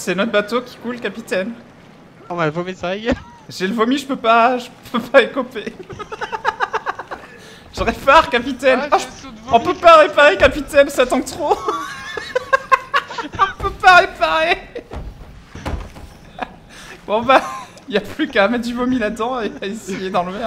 C'est notre bateau qui coule, capitaine. On m'a vomi ça gueule. J'ai le vomi, je peux pas écoper. Je répare, capitaine. Ah, Ah, on peut pas réparer, capitaine, ça tangue trop. On peut pas réparer. Bon bah, y a plus qu'à mettre du vomi là-dedans et à essayer d'enlever.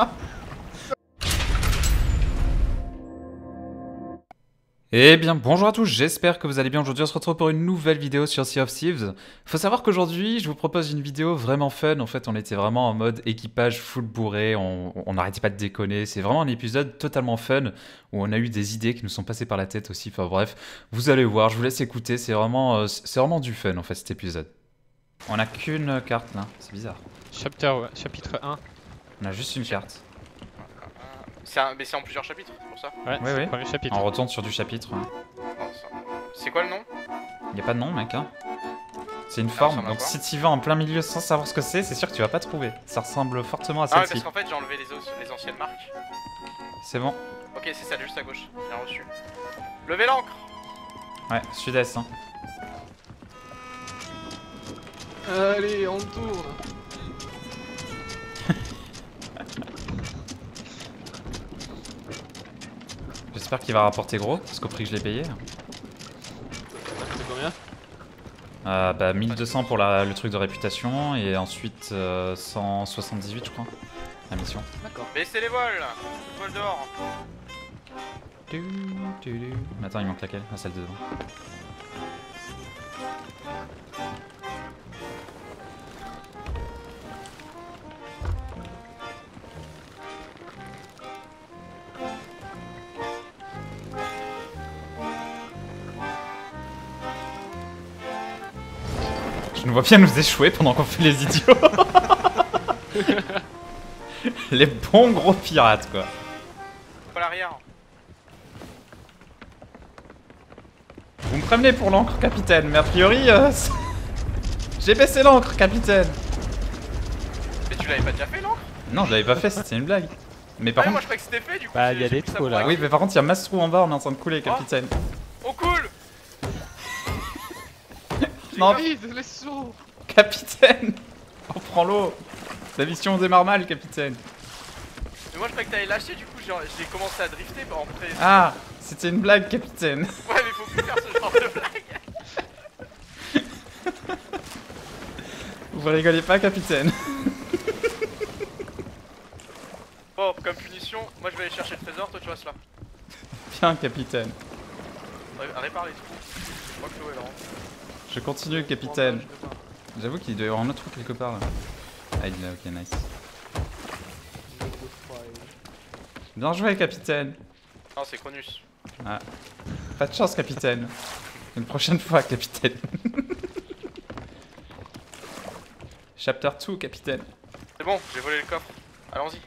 Eh bien bonjour à tous, j'espère que vous allez bien. Aujourd'hui on se retrouve pour une nouvelle vidéo sur Sea of Thieves. Faut savoir qu'aujourd'hui je vous propose une vidéo vraiment fun. En fait on était vraiment en mode équipage full bourré, on n'arrêtait pas de déconner. C'est vraiment un épisode totalement fun où on a eu des idées qui nous sont passées par la tête aussi. Enfin bref, vous allez voir, je vous laisse écouter, c'est vraiment du fun en fait cet épisode. On a qu'une carte là, c'est bizarre. Chapitre 1. On a juste une carte. Mais c'est en plusieurs chapitres, c'est pour ça. Ouais, Oui, c'est oui. le premier chapitre. On retourne sur du chapitre. Hein. C'est quoi le nom? Y a pas de nom mec hein. C'est une ça forme, ressemble à donc quoi si tu vas en plein milieu sans savoir ce que c'est sûr que tu vas pas trouver. Ça ressemble fortement à Ah ouais, celle-ci. parce qu'en fait j'ai enlevé les anciennes marques. C'est bon. Ok, c'est celle juste à gauche, bien reçu. Levez l'ancre. Ouais, sud-est. Hein. Allez, on tourne. J'espère qu'il va rapporter gros, parce qu'au prix que je l'ai payé. Ça coûte combien? Bah 1200 pour le truc de réputation, et ensuite 178 je crois, la mission. D'accord. Baissez les voiles. Voile dehors. Mais attends, il manque laquelle? Ah, celle de devant. Je nous vois bien nous échouer pendant qu'on fait les idiots. Les bons gros pirates quoi. Pas l'arrière. Vous me prévenez pour l'encre, capitaine, mais a priori, j'ai baissé l'encre, capitaine. Mais tu l'avais pas déjà fait l'encre? Non, je l'avais pas fait, c'était une blague. Mais par Ah, moi contre, je croyais que c'était fait du coup. Bah, j'ai- y a j'ai des pris ça trous, pour là. acquis. oui, mais par contre, il y a masse trou en bas, on est en train de couler, capitaine. On coule. Non, Vite, les sauts. capitaine, on prend l'eau. La mission démarre mal, capitaine. Mais moi je croyais que t'allais lâcher, du coup j'ai commencé à drifter en pré. Ah, c'était une blague, capitaine. Ouais, mais faut plus faire ce genre de blague. Vous rigolez pas, capitaine. Bon, comme punition, moi je vais aller chercher le trésor, toi tu restes là. Bien, capitaine. Répare les trous. Je crois que l'eau est là. Je continue, capitaine. J'avoue qu'il doit y avoir un autre trou quelque part là. Ah, il est là, ok, nice. Bien joué, capitaine. Non, c'est Cronus. Ah. Pas de chance, capitaine. Une prochaine fois, capitaine. Chapter 2, capitaine. C'est bon, j'ai volé le coffre. Allons-y.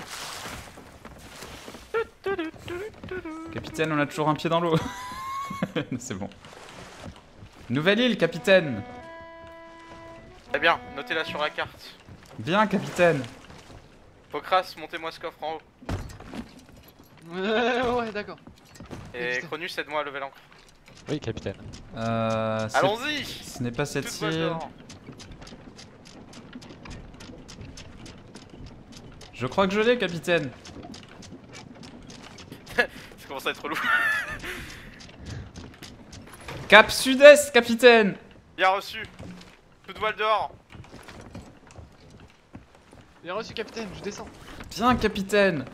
Capitaine, on a toujours un pied dans l'eau. C'est bon. Nouvelle île, capitaine. Très bien, notez-la sur la carte. Bien, capitaine. Pocras, montez-moi ce coffre en haut. Ouais, d'accord. Et Putain. Cronus, aide-moi à lever l'ancre. Oui, capitaine. Allons-y. Ce n'est pas cette Toute voile île. dehors. Je crois que je l'ai, capitaine. Ça commence à être relou. Cap sud-est, capitaine. Bien reçu. Toute voile dehors. Bien reçu, capitaine, je descends. Bien, capitaine.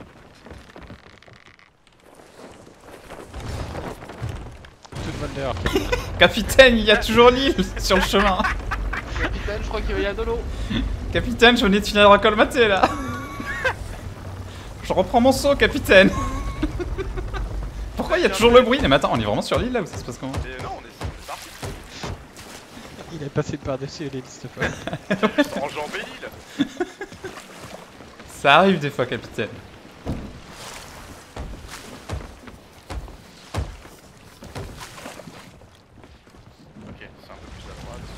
Toute bonne dehors. Capitaine, il y a toujours l'île sur le chemin. Capitaine, je crois qu'il y a de l'eau. Capitaine, je venais de finir de recolmater là. Je reprends mon seau, capitaine. Pourquoi il y a toujours le bruit? Mais attends, on est vraiment sur l'île là ou ça se passe comment? Et non, on est parti. Il est passé par-dessus l'île cette fois. Enjamber l'île. Ça arrive des fois, capitaine. Ok, c'est un peu plus à droite.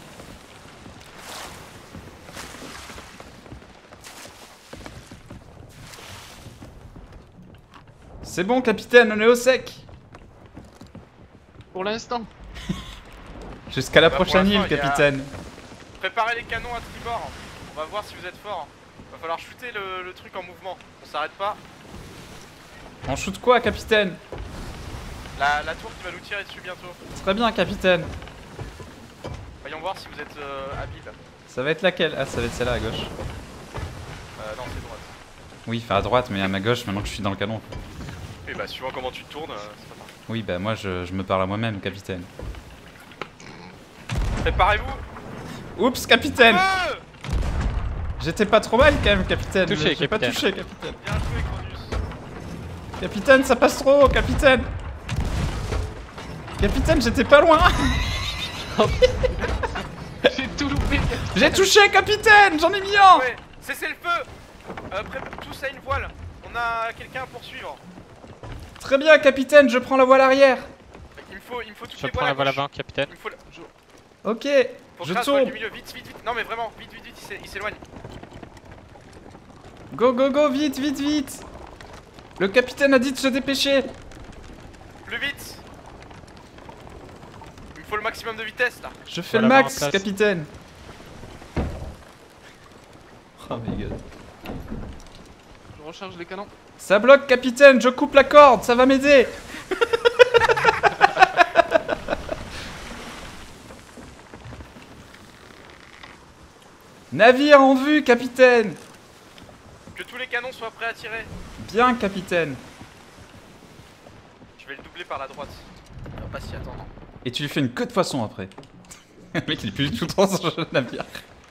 C'est bon, capitaine, on est au sec. Pour l'instant. Jusqu'à la Bah, pour prochaine île, l'instant, il y a- capitaine. Préparez les canons à tribord. On va voir si vous êtes fort. Va falloir shooter le truc en mouvement. On s'arrête pas. On shoot quoi, capitaine? La tour qui va nous tirer dessus bientôt. Très bien, capitaine. Voyons voir si vous êtes habile. Ça va être laquelle? Ah, ça va être celle-là à gauche. Non, c'est droite. Oui, enfin à droite, mais à ma gauche maintenant que je suis dans le canon. Et bah, suivant comment tu te tournes, c'est pas grave. Oui, bah moi je me parle à moi-même, capitaine. Préparez-vous. Oups, capitaine! Feu. J'étais pas trop mal quand même, capitaine. Touché, J'ai pas capitaine. touché, capitaine. Bien joué, Cronus. Capitaine, ça passe trop, capitaine! Capitaine, j'étais pas loin! J'ai tout loupé. J'ai touché, capitaine! J'en ai mis un! Ouais, cessez le feu. Tous à une voile. On a quelqu'un à poursuivre. Très bien, capitaine, je prends la voile arrière. Il me faut toutes Je les prends voiles la à voile gauche. avant, capitaine. Il me faut Ok, faut je que voile tourne. du milieu, vite, vite, vite. Non mais vraiment, vite, vite, vite, il s'éloigne. Go, go, go, vite, vite, vite! Le capitaine a dit de se dépêcher. Plus vite. Il me faut le maximum de vitesse là. Je fais le Voilà, max, en place. capitaine. Oh my god. Je recharge les canons. Ça bloque, capitaine, je coupe la corde, ça va m'aider. Navire en vue, capitaine. Que tous les canons soient prêts à tirer. Bien, capitaine. Je vais le doubler par la droite. On va pas s'y attendre. Et tu lui fais une queue de poisson après. Le mec, il est plus du tout dans son jeu de navire.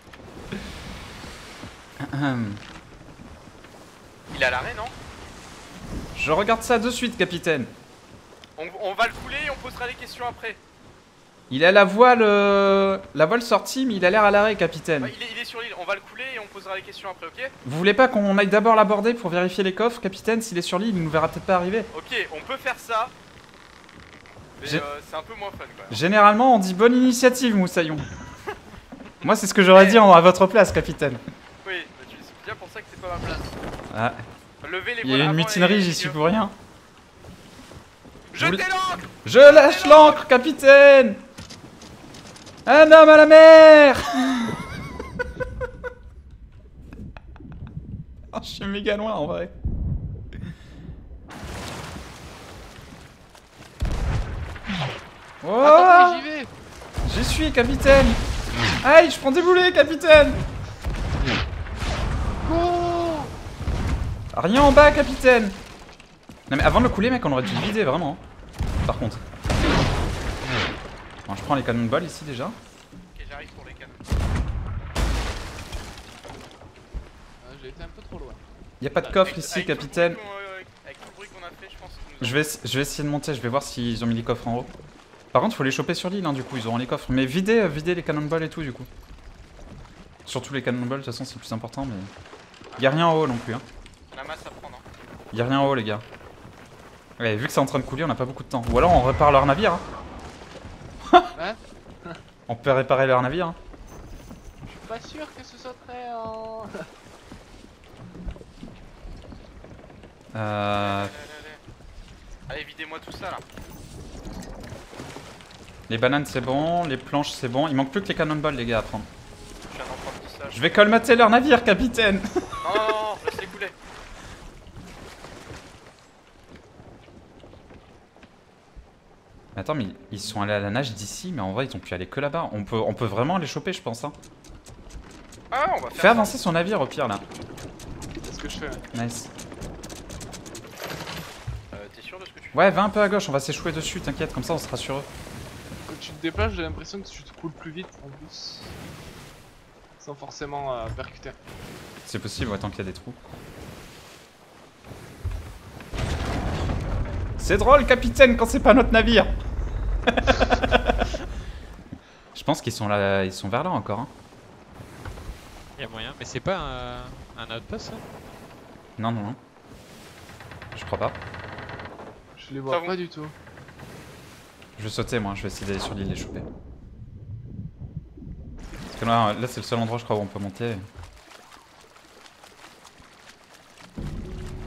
Il est à l'arrêt, non? Je regarde ça de suite, capitaine. On va le couler et on posera les questions après. Il a la voile sortie, mais il a l'air à l'arrêt, capitaine. Ouais, il est sur l'île, on va le couler et on posera les questions après, ok? Vous voulez pas qu'on aille d'abord l'aborder pour vérifier les coffres, capitaine? S'il est sur l'île, il nous verra peut-être pas arriver. Ok, on peut faire ça. Mais J'ai- c'est un peu moins fun quand même. Généralement, on dit bonne initiative, Moussaillon. Moi, c'est ce que j'aurais dit à votre place, capitaine. Oui, bah, c'est bien pour ça que c'est pas ma place. Ah, Levez les il y a voiles eu une avant mutinerie, et- j'y suis pour rien. Jetez l'ancre! Je lâche l'ancre, capitaine! Un homme à la mer! Oh, je suis méga loin en vrai. Oh! Attendez, j'y vais. J'y suis, capitaine! Aïe, je prends des boulets, capitaine! Go. Rien en bas, capitaine! Non mais avant de le couler, mec, on aurait dû le vider, vraiment. Par contre. Bon, je prends les canons de bol ici déjà. Ok, j'arrive pour les canons. J'ai été un peu trop loin. Y a pas de coffre ici, Avec tout le capitaine. bruit avec tout le bruit qu'on a fait, je pense que nous Je vais essayer de monter, je vais voir s'ils ont mis les coffres en haut. Par contre, faut les choper sur l'île, hein, du coup, ils auront les coffres. Mais videz les cannonballs et tout, du coup. Surtout les cannonballs, de toute façon, c'est le plus important, mais. Y a rien en haut non plus, hein. on a masse à prendre. Hein. Y a rien en haut, les gars. Ouais, vu que c'est en train de couler, on a pas beaucoup de temps. Ou alors on répare leur navire, hein. Hein? On peut réparer leur navire, hein. Je suis pas sûr que ce soit très en. Allez, videz-moi tout ça là. Les bananes, c'est bon. Les planches, c'est bon. Il manque plus que les cannonballs, les gars, à prendre. Je viens d'en prendre tout ça. Je vais colmater leur navire, capitaine. Non, non, non, laisse-les couler. Attends, mais ils sont allés à la nage d'ici, mais en vrai, ils ont pu aller que là-bas. On peut vraiment les choper, je pense, hein. Ah, on va faire Fais avancer son navire, au pire, là. C'est ce que je fais. Nice. T'es sûr de ce que tu fais? Ouais, va un peu à gauche, on va s'échouer dessus, t'inquiète, comme ça on sera sur eux. Quand tu te déplaces, j'ai l'impression que tu te coules plus vite en plus. Sans forcément percuter. C'est possible, ouais, tant qu'il y a des trous. C'est drôle, capitaine, quand c'est pas notre navire. Je pense qu'ils sont là, ils sont vers là encore. Hein. Y'a moyen, mais c'est pas un outpost ça? Non, non, non. Je crois pas. Je les vois Ça pas du tout. Je vais sauter, moi, je vais essayer d'aller sur l'île et les choper. Parce que là c'est le seul endroit, je crois, où on peut monter.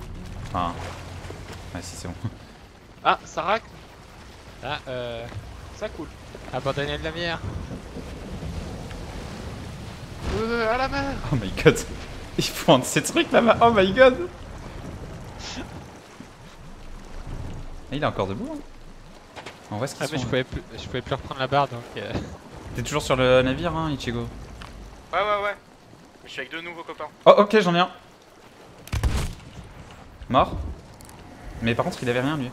Enfin. Ouais, si, c'est bon. Ah, Sarak. Ah, Ça coule. Abandonner le navire. À la mer. Oh my god. Ils font ces trucs là-bas. Oh my god. Et il est encore debout. Hein. En vrai, ce qu'ils Ah mais sont... je pouvais plus reprendre la barre donc... T'es toujours sur le navire, hein, Ichigo? Ouais, ouais, ouais. Mais je suis avec deux nouveaux copains. Oh, ok, j'en ai un. Mort. Mais par contre, il avait rien, lui.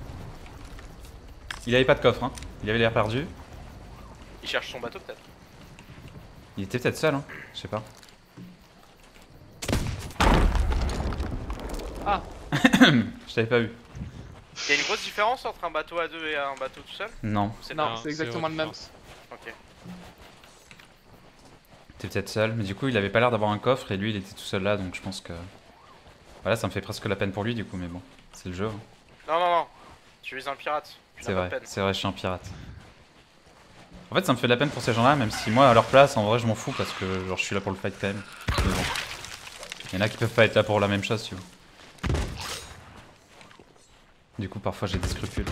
Il avait pas de coffre, hein. Il avait l'air perdu. Il cherche son bateau peut-être. Il était peut-être seul, hein. Je sais pas. Ah. Je t'avais pas vu. Il y a une grosse différence entre un bateau à deux et un bateau tout seul? Non. C'est Non, pas. c'est exactement le même. Ok. T'es peut-être seul. Mais du coup, il avait pas l'air d'avoir un coffre et lui, il était tout seul là, donc je pense que... Voilà, ça me fait presque la peine pour lui, du coup, mais bon. C'est le jeu. Hein. Non, non, non. Tu es un pirate. Tu C'est n'as pas vrai, de peine. c'est vrai, je suis un pirate. En fait, ça me fait de la peine pour ces gens-là, même si moi, à leur place, en vrai, je m'en fous parce que genre, je suis là pour le fight quand même. Mais bon. Il y en a qui peuvent pas être là pour la même chose, tu vois. Du coup, parfois, j'ai des scrupules.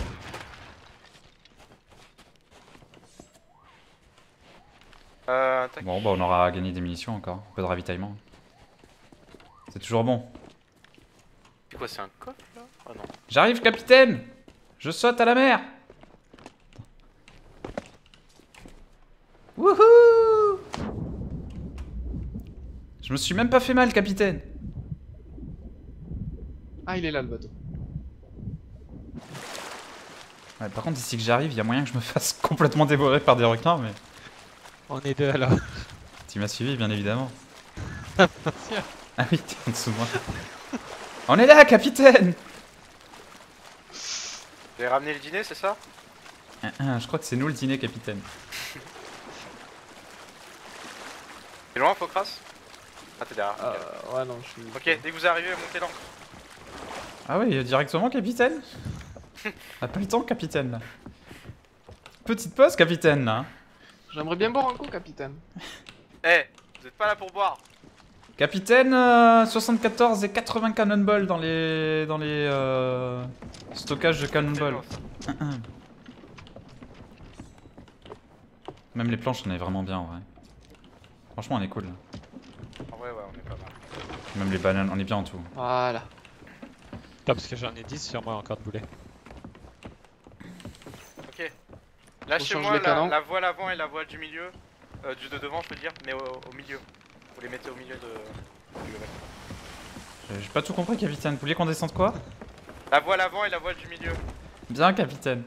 Tac. Bon, bah, on aura gagné des munitions encore. Un peu de ravitaillement. C'est toujours bon. C'est quoi, c'est un coffre là? Ah non. J'arrive, capitaine! Je saute à la mer! Wouhou! Je me suis même pas fait mal, capitaine! Ah, il est là le bateau. Ouais, par contre, d'ici que j'arrive, il y a moyen que je me fasse complètement dévorer par des requins, mais... On est deux alors. Tu m'as suivi, bien évidemment. Bien sûr. Ah oui, t'es en dessous de moi. On est là, capitaine! Vous avez ramené le dîner, c'est ça? Je crois que c'est nous le dîner, capitaine. T'es loin, Focras? Ah, t'es derrière. Ouais, non, je suis. Ok, dès que vous arrivez, montez l'ancre. Ah oui, directement, capitaine? Ah, pas le temps, capitaine, là. Petite pause, capitaine, là. J'aimerais bien boire un coup, capitaine. Eh, vous êtes pas là pour boire. Capitaine, 74 et 80 cannonballs dans les stockages de cannonballs. Même les planches, on est vraiment bien en vrai. Franchement, on est cool. En vrai, ouais, on est pas mal. Même les bananes, on est bien en tout. Voilà. Top parce que j'en ai 10 sur moi encore de boulet. Ok. Lâchez-moi change les canons. la voile avant et la voile du milieu. Du de devant, je veux dire, mais au milieu. Vous les mettez au milieu du level. J'ai pas tout compris, capitaine. Vous vouliez qu'on descende quoi? La voile avant et la voile du milieu. Bien, capitaine.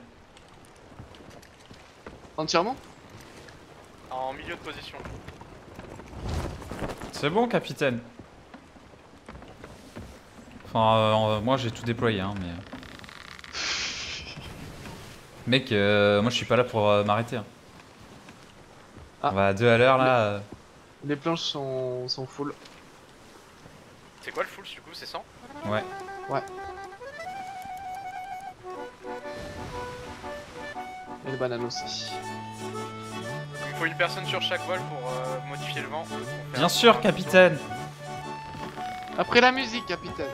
Entièrement? En milieu de position. C'est bon, capitaine. Enfin, moi j'ai tout déployé, hein, mais... Mec, moi je suis pas là pour m'arrêter. Hein. Ah. On va à 2 à l'heure là. Les planches sont full. C'est quoi le full du coup? C'est 100? Ouais. Et les bananes aussi. Il me faut une personne sur chaque voile pour modifier le vent. Pour faire Bien sûr, capitaine. Après la musique, capitaine.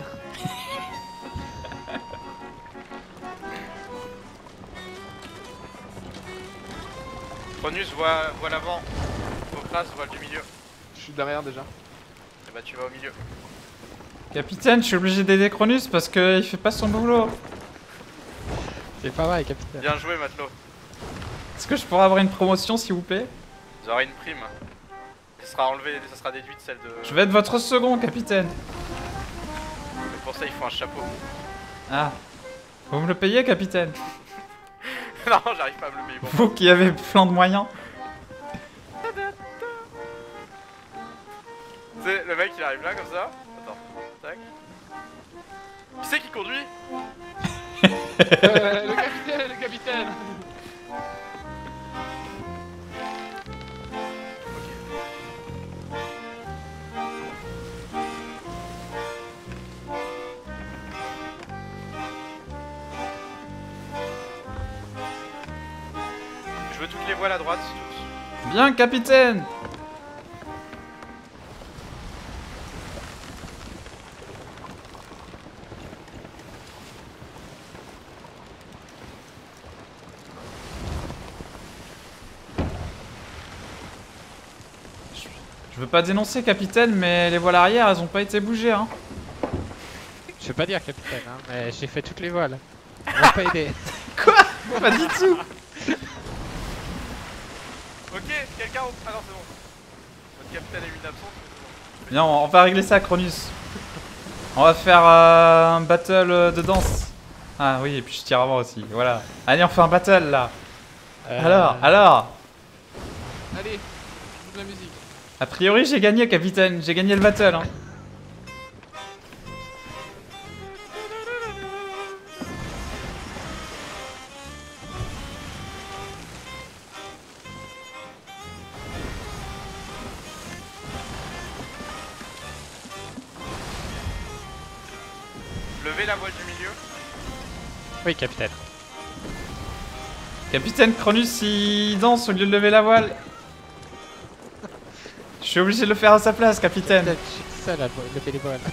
Cronus, voile avant. Focras, voile du milieu. Je suis derrière déjà. Et bah tu vas au milieu. Capitaine, je suis obligé d'aider Cronus parce qu'il fait pas son boulot. C'est pas mal, capitaine. Bien joué, matelot. Est-ce que je pourrais avoir une promotion, s'il vous plaît? Vous aurez une prime. Ça sera enlevé, ça sera déduit de celle de... Je vais être votre second, capitaine. Mais pour ça, il faut un chapeau. Ah. Vous me le payez, capitaine? Non, j'arrive pas à me le payer. Bon. Vous qui avez plein de moyens. Tu sais, le mec il arrive là comme ça. Attends, tac. Qui c'est qui conduit? Le capitaine. Je veux toutes les voiles à droite, toutes. Bien, capitaine. Je veux pas dénoncer, capitaine, mais les voiles arrière, elles ont pas été bougées, hein. Je veux pas dire capitaine, hein, mais j'ai fait toutes les voiles. On va pas aider. Quoi? Pas du tout. Ok, quelqu'un. Ah non, c'est bon. Notre capitaine a eu une absence, mais c'est bon. Viens, on va régler ça, Cronus. On va faire un battle de danse. Ah oui, et puis je tire avant aussi, voilà. Allez, on fait un battle, là. Alors. Allez, joue de la musique. A priori, j'ai gagné, capitaine. J'ai gagné le battle, hein. Levez la voile du milieu. Oui, capitaine. Capitaine, Cronus, il danse au lieu de lever la voile. Je suis obligé de le faire à sa place, capitaine. Je suis tout seul à lever les voiles.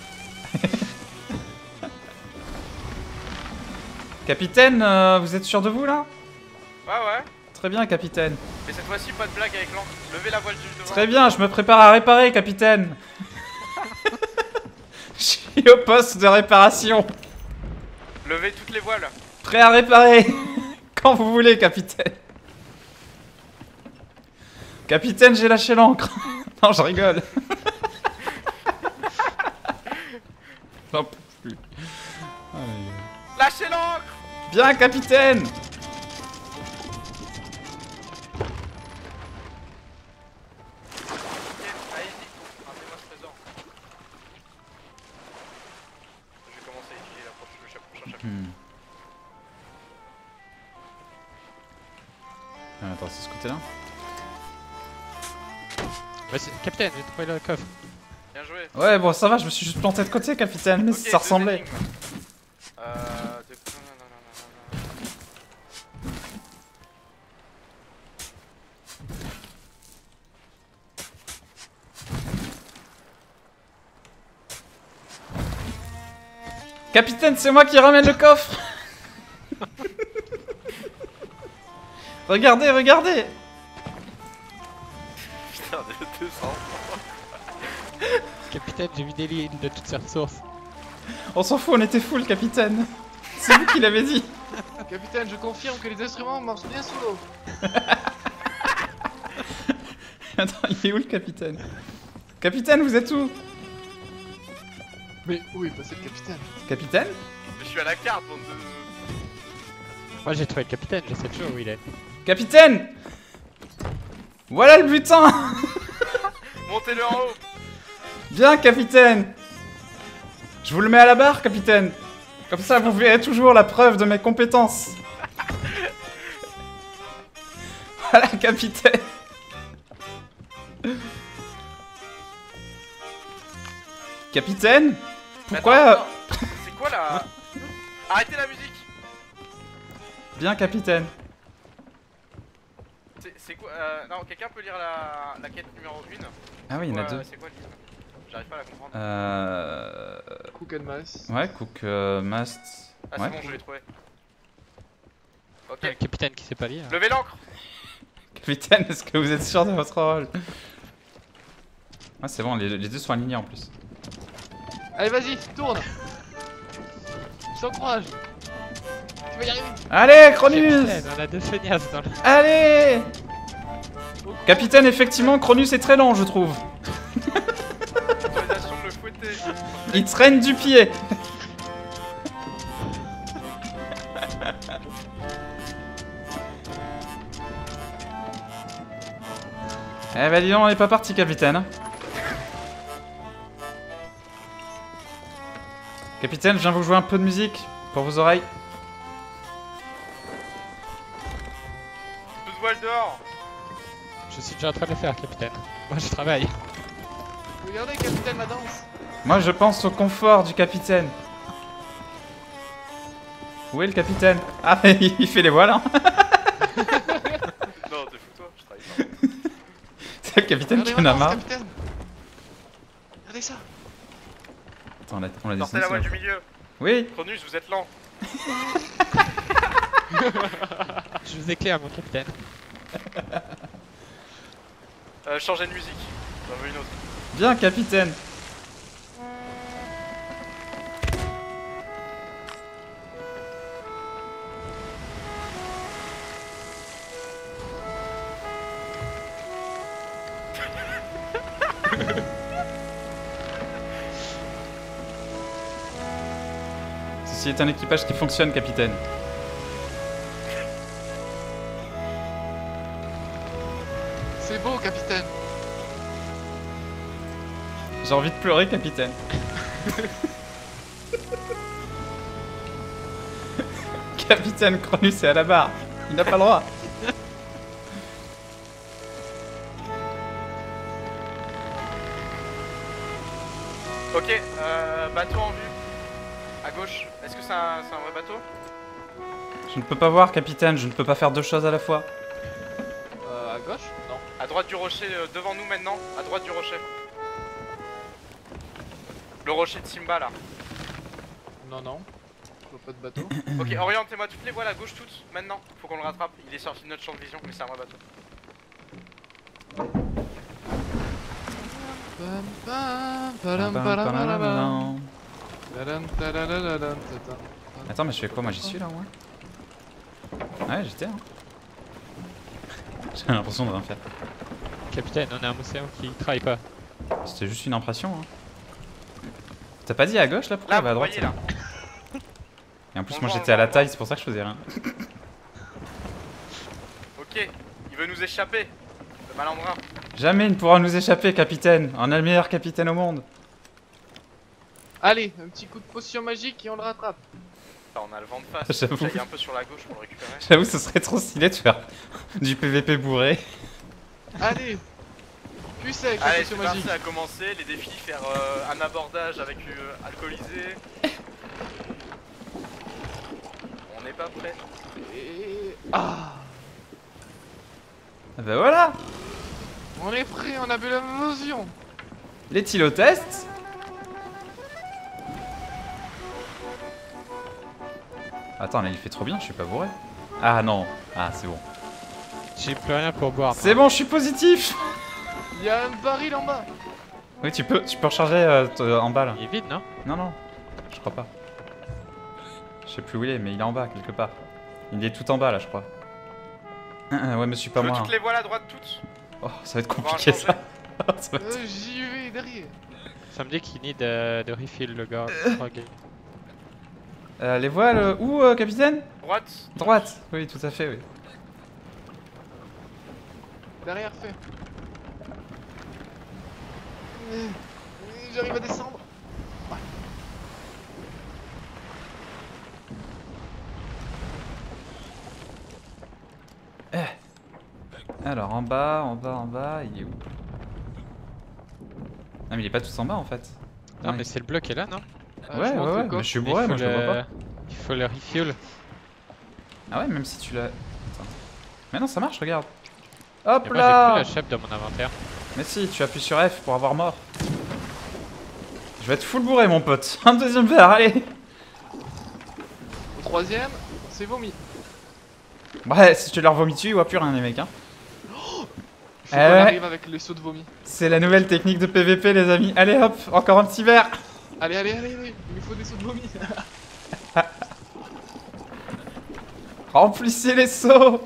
Capitaine, vous êtes sûr de vous, là? Ouais. Très bien, capitaine. Mais cette fois-ci, pas de blague avec l'encre. Levez la voile du devant. Très bien, je me prépare à réparer, capitaine. Je suis au poste de réparation. Levez toutes les voiles. Prêt à réparer. Quand vous voulez, capitaine. Capitaine, j'ai lâché l'encre. Non, je rigole. J'en peux plus. Lâchez l'encre. Bien, capitaine. Ok, allez-y. Ramenez-moi ce trésor. Je vais commencer à étudier le prochain chapitre. Attends, c'est ce côté-là? Capitaine, j'ai trouvé le coffre. Bien joué. Ouais, bon, ça va, je me suis juste planté de côté, capitaine, mais Ok, ça ressemblait. deux énigmes. Capitaine, c'est moi qui ramène le coffre. Regardez, regardez. Putain, 200. Capitaine, j'ai vidé l'île de toutes ses ressources. On s'en fout, on était full, capitaine. C'est vous qui l'avez dit. Capitaine, je confirme que les instruments marchent bien sous l'eau. Attends, il est où le capitaine? Capitaine, vous êtes où? Mais où est passé le capitaine? Capitaine? Je suis à la carte, bande de. Moi j'ai trouvé le capitaine, je sais toujours où il est. Capitaine! Voilà le butin. Montez-le en haut. Bien, capitaine. Je vous le mets à la barre, capitaine. Comme ça, vous verrez toujours la preuve de mes compétences. Voilà, capitaine. Capitaine? Pourquoi? Attends, c'est quoi la. Arrêtez la musique. Bien, capitaine. C'est quoi non, quelqu'un peut lire la quête numéro 1? Ah oui, il y en a deux. C'est quoi le livre? J'arrive pas à la comprendre. Cook and Mass. Ouais, Cook Mast. Ah, c'est Ouais. bon, je l'ai trouvé. Ok. Le capitaine qui sait pas lire. Levez l'encre. Capitaine, est-ce que vous êtes sûr de votre rôle? Ah, c'est bon, les deux sont alignés en plus. Allez, vas-y, tourne. Je t'encourage. Tu vas y arriver. Allez, Cronus! Capitaine, on a deux feignasses dans le... Allez! Capitaine, effectivement, Cronus est très lent, je trouve. Autorisation de le fouetter. Il traîne du pied. Eh bah dis donc, on est pas parti, capitaine. Capitaine, je viens vous jouer un peu de musique pour vos oreilles. Toute voile dehors. Je suis déjà en train de le faire, capitaine. Moi je travaille. Regardez, capitaine, la danse. Moi, je pense au confort du capitaine. Où est le capitaine? Ah, il fait les voiles, hein. Non, te fous-toi, je travaille pas. C'est le capitaine qui en a Regardez ma marre. danse, capitaine. Regardez ça. Attends, on a Sortez descendu la voile ça. du milieu. Oui. Cronus, vous êtes lent. Je vous éclaire, mon capitaine. Changez de musique. J'en veux une autre. Bien, capitaine. Ceci est un équipage qui fonctionne, capitaine. C'est beau, capitaine. J'ai envie de pleurer, capitaine. Capitaine Cronus est à la barre. Il n'a pas le droit. Ok, bateau en vue. À gauche. Est-ce que c'est un vrai bateau? Je ne peux pas voir, capitaine. Je ne peux pas faire deux choses à la fois. À gauche? Non. À droite du rocher, devant nous maintenant. À droite du rocher. Le rocher de Simba là. Non, non. Je vois pas de bateau. Ok, orientez-moi toutes les voiles à gauche toutes, maintenant. Faut qu'on le rattrape. Il est sorti de notre champ de vision, mais c'est un vrai bateau. Attends, mais je fais quoi? Moi, j'y suis là, moi. Ouais, j'étais. Hein. J'ai l'impression de rien faire. Capitaine, on a un océan qui travaille pas. C'était juste une impression. Hein. T'as pas dit à gauche là? Pourquoi Là, elle va à vous droite? voyez là. Et en plus, On moi le voit, j'étais à on la le taille, voit. c'est pour ça que je faisais rien. Ok, il veut nous échapper. Le malandrin. Jamais il ne pourra nous échapper, capitaine. On a le meilleur capitaine au monde. Allez, un petit coup de potion magique et on le rattrape. Là, on a le vent de face. J'avoue. J'aille un peu sur la gauche pour le récupérer. J'avoue, ce serait trop stylé de faire du PVP bourré. Allez. Puis sec, la Allez, potion c'est parti, magique. ça a commencé. Les défis, faire un abordage avec alcoolisé. On n'est pas prêt. Et... Ah. Ah bah voilà. On est prêt, on a bu la potion. Les tylotests. Attends, là il fait trop bien, je suis pas bourré. Ah non. Ah, c'est bon. J'ai plus rien pour boire. C'est bon, je suis positif. Il y a un baril en bas. Oui, tu peux recharger en bas là. Il est vide, non? Non, non, je crois pas. Je sais plus où il est, mais il est en bas quelque part. Il est tout en bas là, je crois. Ouais, mais je suis pas Je veux moi. toutes les voiles à droite, toutes. Oh, ça va être On va compliqué changer. ça. Ça va être- J'y vais derrière. Ça me dit qu'il need de refill le gars. Ok. Les voiles, où, capitaine? Droite. Droite. Oui, tout à fait, oui. Derrière, fait. J'arrive à descendre. Alors, en bas, en bas, il est où? Ah, mais il est pas tous en bas en fait. Non, Ouais. mais c'est le bloc qui est là, non? Ouais, je monte ouais, le ouais, coffre. mais je suis Il bourré, faut moi je le vois pas. Il faut le refuel. Ah ouais, même si tu l'as. Attends. Mais non, ça marche, regarde. Et Hop moi, j'ai là! plus la chef dans mon inventaire. Mais si, tu appuies sur F pour avoir mort. Je vais être full bourré, mon pote. Un deuxième verre, allez! Au troisième, c'est vomi. Ouais, si tu leur vomis dessus, il voit plus rien, les mecs. Hein. Il faut qu'on arrive avec les sauts de vomi. C'est la nouvelle technique de PVP, les amis. Allez hop, encore un petit verre. Allez, allez, allez, allez. Il nous faut des sauts de vomi. Remplissez les seaux.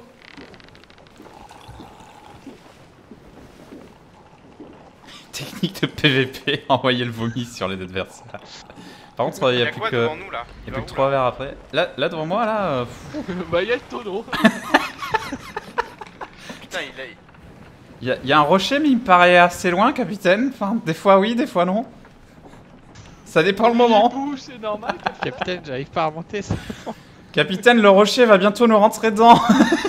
Technique de PVP, envoyer le vomi sur les adversaires. Par contre, il Il y y a a plus quoi que, devant nous là? il y a Il plus va que où, 3 là verres après. Là devant moi, là. Bah, il y a le tonneau. Putain, Il y a un rocher, mais il me paraît assez loin, capitaine. Enfin, des fois oui, des fois non. Ça dépend le Il moment. bouge, c'est normal. Capitaine, j'arrive pas à remonter ça. Capitaine, le rocher va bientôt nous rentrer dedans.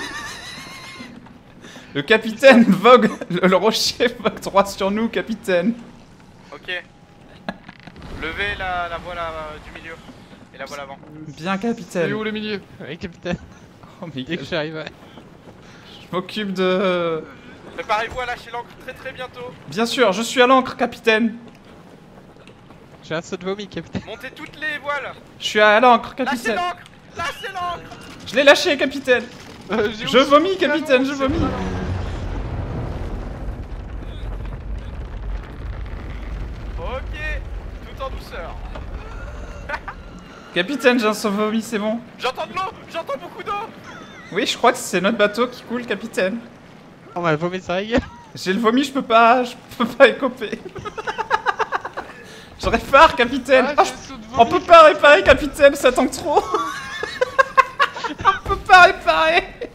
Le capitaine vogue. Le rocher vogue droit sur nous, capitaine. Ok. Levez la voile du milieu. Et la voile avant. Bien, C'est capitaine. où le milieu? Oui, capitaine. Oh, mais Dès que j'arrive, ouais. je m'occupe de. Préparez-vous à lâcher l'ancre très très bientôt. Bien sûr, je suis à l'ancre, capitaine. J'ai un saut de vomi, capitaine. Montez toutes les voiles. Je suis à l'ancre, Lâchez capitaine. l'ancre. Lâchez l'ancre. Je l'ai lâché, capitaine. Je vomis, capitaine, je vomis. en douceur. Capitaine, j'ai un sauve-vomi, c'est bon. J'entends de l'eau, j'entends beaucoup d'eau. Oui, je crois que c'est notre bateau qui coule, capitaine. On va vomir ça gueule. J'ai le vomi, je peux pas écoper. Je répare, capitaine. Ah, Ah, j'ai le saut de on vomi. peut pas réparer, capitaine, ça tangue trop. On peut pas réparer.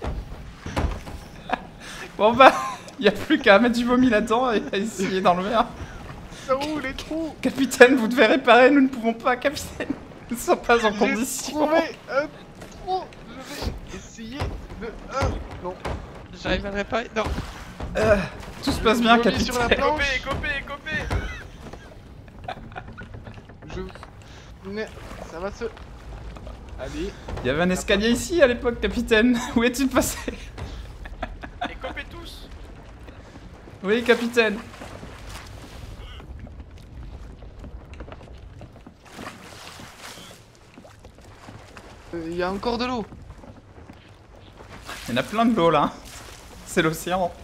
Bon bah, y a plus qu'à mettre du vomi là-dedans et à essayer d'enlever un. Ça où les trous? Capitaine, vous devez réparer, nous ne pouvons pas, capitaine. Nous ne sommes pas en J'ai condition. trouvé un trou. Je vais essayer de... non. J'arrive à le réparer. Non. Tout se passe bien, vomi sur la capitaine. planche. Écopé. Mais ça va se... Allez. Il y avait un escalier ici à l'époque, capitaine. Où est-il passé? Écopez tous. Oui, capitaine. Il y a encore de l'eau. Il y en a plein de l'eau là. C'est l'océan.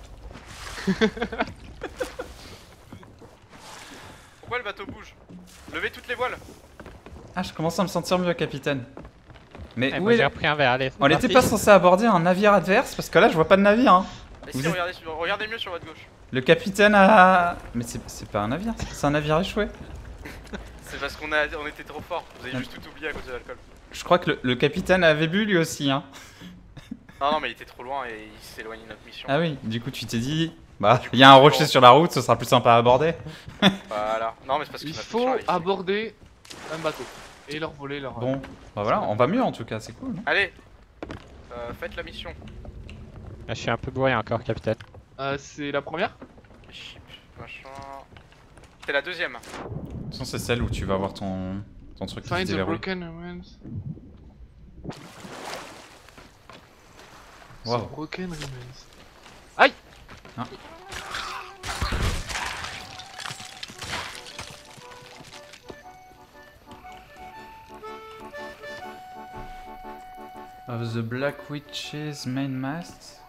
Pourquoi le bateau bouge? Levez toutes les voiles. Ah, je commence à me sentir mieux, capitaine. Mais Eh, où moi, j'ai est... repris un verre, allez. On n'était pas censé aborder un navire adverse parce que là, je vois pas de navire. Hein. Mais Vous si, êtes- regardez mieux sur votre gauche. Le capitaine a... Mais c'est pas un navire, c'est un navire échoué. C'est parce qu'on était trop fort. Vous avez juste tout oublié à cause de l'alcool. Je crois que le capitaine avait bu lui aussi. Hein. Non, mais il était trop loin et il s'est éloigné de notre mission. Ah oui, du coup, tu t'es dit... Bah, Du coup, il y a un c'est rocher bon. sur la route, ce sera plus sympa à aborder. Voilà. Non, mais c'est parce que Il notre faut mission, elle est ici. aborder un bateau. Et leur voler leur... Bon, bah voilà, on va mieux en tout cas, c'est cool. Non Allez, faites la mission. Je suis un peu bourré encore, capitaine. c'est la première? Chip, machin. C'est la deuxième. De toute façon, c'est celle où tu vas avoir ton truc qui se Find the déverrouille. broken remains. Wow. The broken remains. Aïe! Ah. Of the Black Witch's main mast.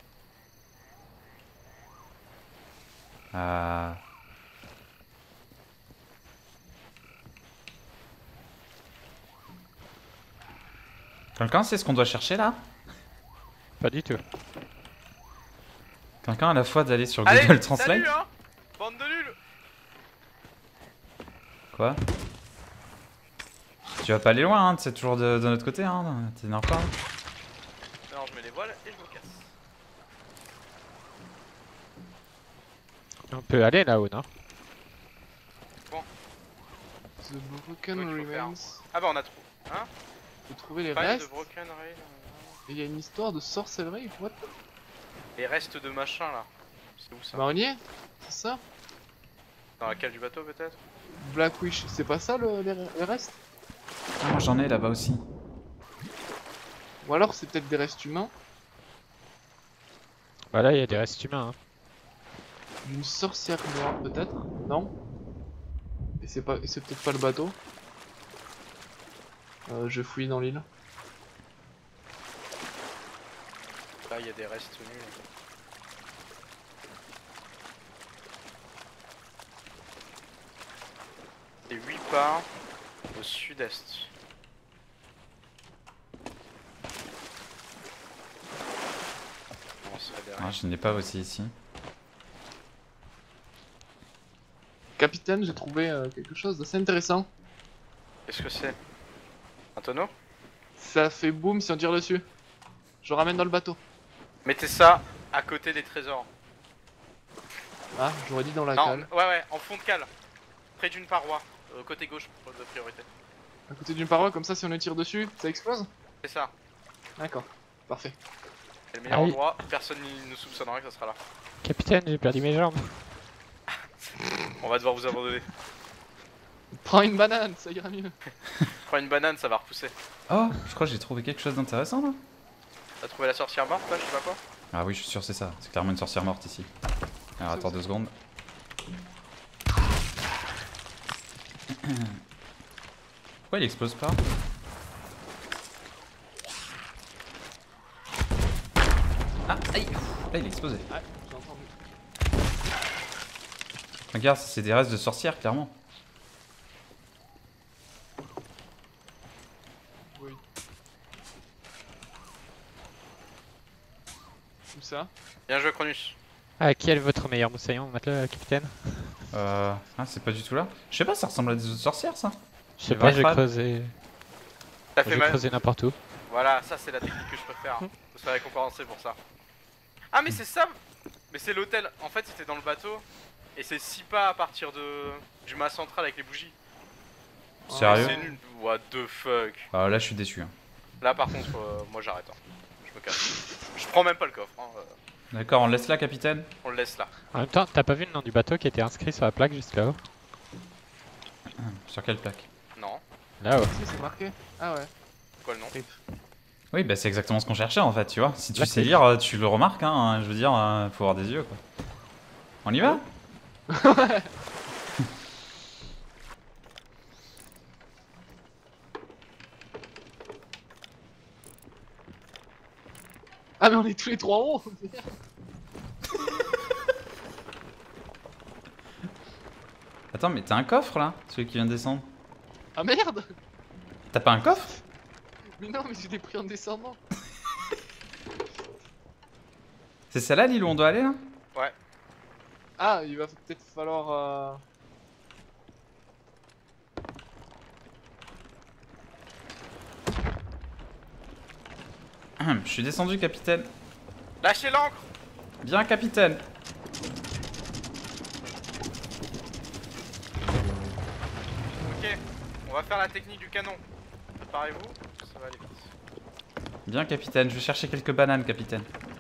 Ah. Quelqu'un sait ce qu'on doit chercher là? Pas du tout. Quelqu'un a la foi d'aller sur Allez, Google Translate? salut, hein. Bande de nuls. Quoi? Tu vas pas aller loin, hein, c'est toujours de notre côté, hein, t'énerves pas. Alors, je mets les voiles et je me casse. On peut aller là-haut, non? The broken Ouais, tu peux faire. remains. Ah bah, on a trouvé. Hein? Faut trouver les Find the restes. broken rail. Et il y a une histoire de sorcellerie. What? Les restes de machin là. C'est où ça? Marronnier? C'est ça? Dans la cale du bateau peut-être? Black Wish, c'est pas ça les restes? Ah, moi j'en ai là-bas aussi. Ou alors c'est peut-être des restes humains Voilà, il y a des restes humains. Hein. d'une sorcière noire peut-être? Non? Et c'est peut-être pas le bateau? Je fouille dans l'île. Là il y a des restes nuls. Et 8 pas au sud-est. On serait derrière. Ah, je n'ai pas aussi ici. Capitaine, j'ai trouvé quelque chose d'assez intéressant. Qu'est-ce que c'est? Un tonneau? Ça fait boum si on tire dessus. Je le ramène dans le bateau. Mettez ça à côté des trésors. Ah, j'aurais dit dans la Non, cale. ouais, en fond de cale. Près d'une paroi. Côté gauche de priorité. À côté d'une paroi, comme ça si on le tire dessus, ça explose? C'est ça. D'accord, parfait. C'est le meilleur Ah oui. endroit. Personne ne nous soupçonnera que ça sera là. Capitaine, j'ai perdu mes jambes. On va devoir vous abandonner. Prends une banane, ça ira mieux. Prends une banane, ça va repousser. Oh, je crois que j'ai trouvé quelque chose d'intéressant là. T'as trouvé la sorcière morte là, je sais pas quoi? Ah oui, je suis sûr, c'est ça. C'est clairement une sorcière morte ici. Alors attends 2 secondes. Pourquoi il explose pas? Ah, aïe! Là, il a explosé. Ouais, j'ai entendu. Regarde, c'est des restes de sorcières, clairement. ça? Bien joué, Cronus. Ah, qui est votre meilleur moussaillon, matelas, capitaine? Ah, c'est pas du tout là. Je sais pas, ça ressemble à des autres sorcières ça. Je sais Les pas, vrais j'ai crabes. creusé. T'as fait J'ai mal. creusé n'importe où. Voilà, ça c'est la technique que je préfère. Vous serez récompensé pour ça. Ah mais c'est ça. Mais c'est l'hôtel. En fait c'était dans le bateau. Et c'est 6 pas à partir du mât central avec les bougies. Sérieux? C'est nul. What the fuck. Ah, là je suis déçu. Hein. Là par contre moi j'arrête. Hein. Je me casse. Je prends même pas le coffre. Hein. D'accord, on laisse là, capitaine. On le laisse là. En même temps, t'as pas vu le nom du bateau qui était inscrit sur la plaque juste là-haut? Sur quelle plaque? Non. Là-haut. Si, c'est marqué. Ah ouais. Quoi le nom? Oui, bah c'est exactement ce qu'on cherchait en fait, tu vois. Si tu Là, sais c'est- lire, tu le remarques, hein. Je veux dire, faut avoir des yeux quoi. On y va? Ah mais on est tous les trois en haut. Attends, mais t'as un coffre là? Celui qui vient de descendre. Ah merde. T'as pas un coffre? Mais non, mais je l'ai pris en descendant. C'est celle-là l'île où on doit aller là? Ouais. Ah, il va peut-être falloir... Je suis descendu, capitaine. Lâchez l'ancre. Bien, capitaine. Ok. On va faire la technique du canon. Préparez-vous. Ça va aller vite. Bien, capitaine. Je vais chercher quelques bananes, capitaine.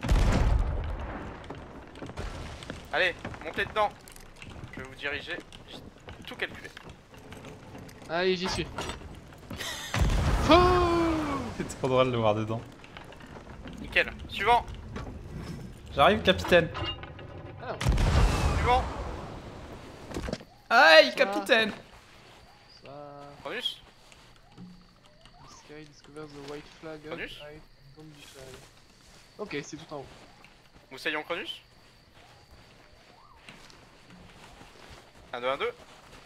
Allez, montez dedans. Je vais vous diriger. J'ai tout calculé. Allez, j'y suis. C'est trop drôle de voir dedans. Nickel. Suivant. J'arrive, capitaine. Suivant. Aïe, Ça. capitaine. Ça... Cronus. Sky discovers the white flag. Cronus Hide, don't be shy. Ok, c'est tout en haut. Moussaillon Cronus. 1, 2, 1, 2.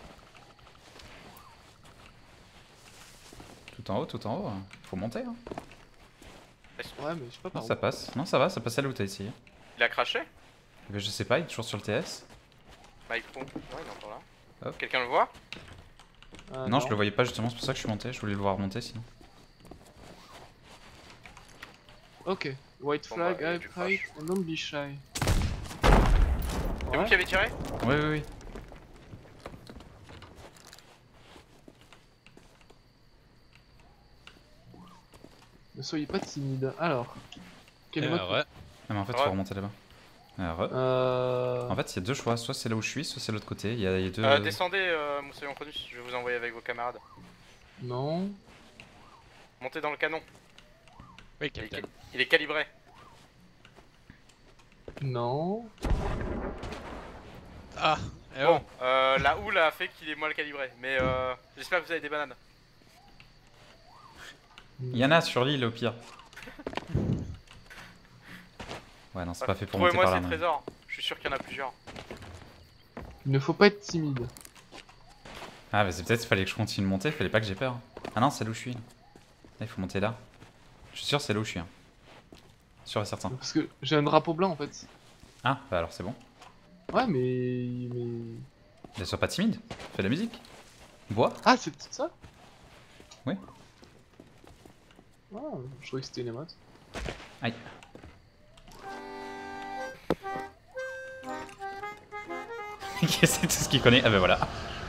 Tout en haut, tout en haut. Faut monter. Hein. Ouais, mais je sais pas par Non, où. ça passe. Non, ça va, ça passe là où t'as essayé. Il a craché. Eh ben, je sais pas, il est toujours sur le TS. Mike Pro. Ouais, il est encore là. Hop. Quelqu'un le voit? Non, je le voyais pas justement, c'est pour ça que je suis monté. Je voulais le voir monter sinon. Ok. White Bon, flag, bah, il y a hide, du crash. hide, and don't be shy. C'est vous qui avez tiré? Oui, oui, oui. Ne soyez pas timide. Alors. Quel mode Ah, mais en fait, Ouais. faut remonter là-bas. En fait, il y a deux choix. Soit c'est là où je suis, soit c'est l'autre côté. Il y a deux. Descendez, Moussaillon Cronus. Je vais vous envoyer avec vos camarades. Non. Montez dans le canon. Oui, Il est, il est calibré. Non. Ah, Bon, la houle a fait qu'il est mal calibré. Mais j'espère que vous avez des bananes. Il y en a sur l'île au pire. Ouais, non, c'est pas fait pour monter Trouvez-moi par là. ces non. trésors. Je suis sûr qu'il y en a plusieurs. Il ne faut pas être timide. Ah, mais c'est peut-être qu'il fallait que je continue de monter. Fallait pas que j'ai peur. Ah non, c'est là où je suis. Là, il faut monter là. Je suis sûr, c'est là où je suis. Hein. Sûr et certain. Parce que j'ai un drapeau blanc en fait. Ah, bah alors c'est bon. Ouais, mais. Ne sois pas timide. Fais de la musique. Bois. Ah, c'est tout ça? Oui. Ah, je croyais que c'était une émote. Aïe. C'est tout ce qu'il connaît. Ah, bah voilà.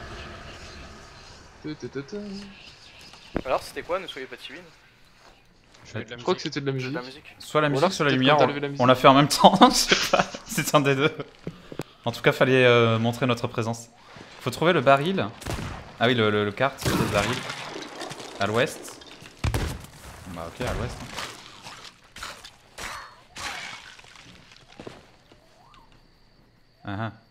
Alors, c'était quoi? Ne soyez pas timide. Je crois que c'était de la Jeu musique. de la musique. Soit la Ou musique, alors soit la c'était lumière. quand t'as levé la On musique. l'a fait en même temps. Je sais pas. C'est un des deux. En tout cas, fallait montrer notre présence. Faut trouver le baril. Ah oui, le carte, le baril. À l'ouest. Bah, ok, à l'ouest. Ah ah.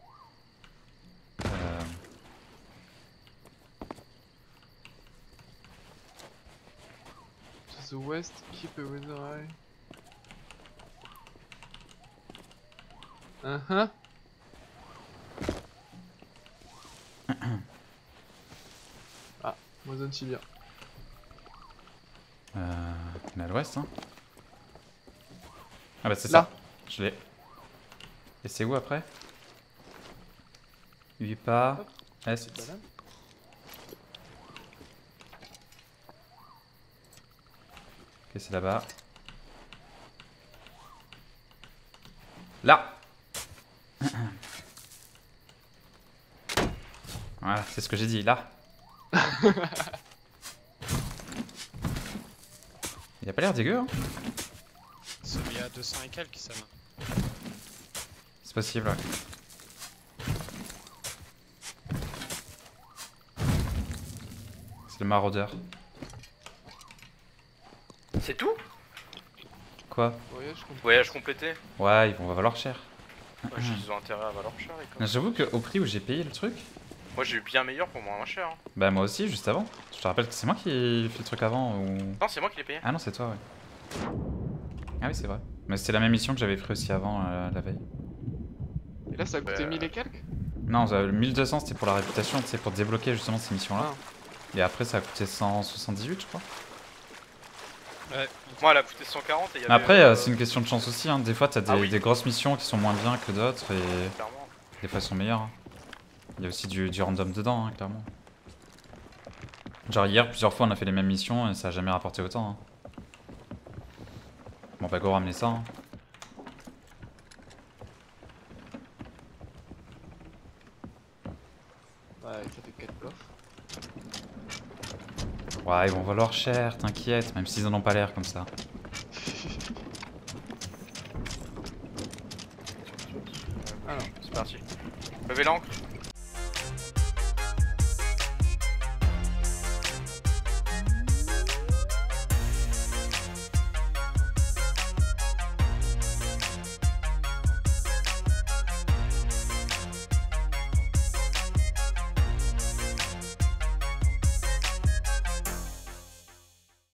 To the west, keep a weather eye. Ah, Moisonne si bien. On est à l'ouest, hein. Ah bah c'est Là. ça. Je l'ai. Et c'est où après? 8 pas. Est. Banane. Ok, c'est là-bas. Là. Voilà, c'est ce que j'ai dit, là. Il a pas l'air dégueu, hein. Celui à 200 et quelques, ça va. C'est possible, ouais. C'est le maraudeur. C'est tout? Quoi? Voyage complet. Voyage complété. Ouais, ils vont valoir cher. Ouais, ils ont intérêt à valoir cher les Mais coms. j'avoue qu'au prix où j'ai payé le truc, Moi j'ai eu bien meilleur pour moins cher. Hein. bah moi aussi, juste avant. Je te rappelle que c'est moi qui ai fait le truc avant ou... Non, c'est moi qui l'ai payé. Ah non, c'est toi, ouais. Ah oui, c'est vrai. Mais c'était la même mission que j'avais pris aussi avant, la veille. Et là, ça a coûté 1000 et quelques. Non, le 1200 c'était pour la réputation, c'est pour débloquer justement ces missions-là. Ah. Et après, ça a coûté 178, je crois. Ouais. Moi elle a coûté 140 et il y Mais avait. après, c'est une question de chance aussi. Hein. Des fois, t'as Ah oui. des grosses missions qui sont moins bien que d'autres et Clairement. des fois, elles sont meilleures. Hein. Il y a aussi du random dedans, hein, clairement. Genre, hier, plusieurs fois, on a fait les mêmes missions et ça a jamais rapporté autant. Hein. Bon, bah, go ramener ça. Hein. Ouais, ça fait 4 coffres. Ouais, ils vont valoir cher, t'inquiète, même s'ils en ont pas l'air comme ça. Alors, C'est parti. Levez l'ancre.